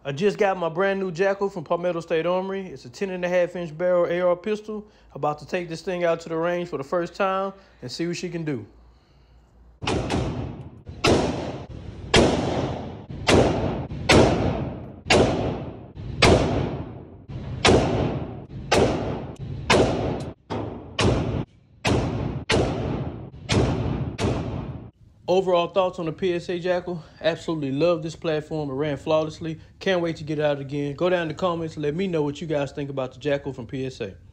I just got my brand new JAKL from Palmetto State Armory. It's a 10.5-inch barrel AR pistol. About to take this thing out to the range for the first time and see what she can do. Overall thoughts on the PSA JAKL? Absolutely love this platform. It ran flawlessly. Can't wait to get it out again. Go down in the comments and let me know what you guys think about the JAKL from PSA.